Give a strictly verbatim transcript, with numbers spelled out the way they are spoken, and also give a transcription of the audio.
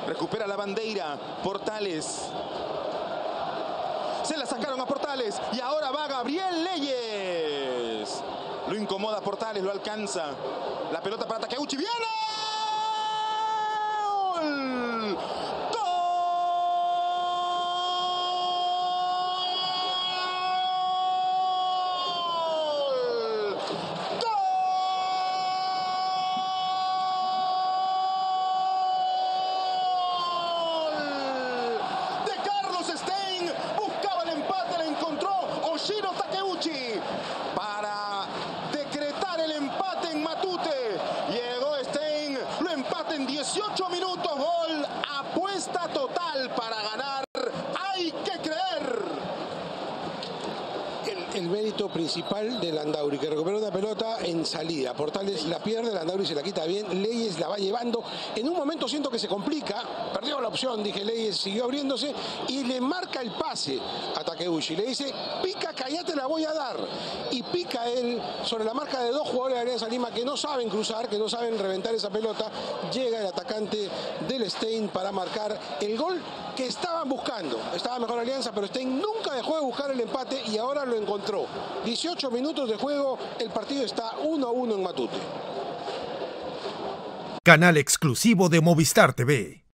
Recupera la bandera. Portales. Se la sacaron a Portales. Y ahora va Gabriel Leyes. Lo incomoda Portales, lo alcanza. La pelota para Takeuchi. ¡Viene! ¡Gol! Oshiro Takeuchi para decretar el empate en Matute. Llegó Stein, lo empata en dieciocho minutos. Gol, apuesta total para ganar. Hay que creer. El, el mérito principal de Landauri, que recupera una pelota en salida. Portales la pierde, Landauri se la quita bien. Leyes la va llevando. En un momento siento que se complica. Perdió la opción, dije Leyes, siguió abriéndose y le marca el pase a Takeuchi. Le dice, pica, cállate, la voy a dar. Y pica él sobre la marca de dos jugadores de Alianza Lima que no saben cruzar, que no saben reventar esa pelota. Llega el atacante del Stein para marcar el gol que estaban buscando. Estaba mejor Alianza, pero Stein nunca dejó de buscar el empate y ahora lo encontró. dieciocho minutos de juego, el partido está uno a uno en Matute. Canal exclusivo de Movistar T V.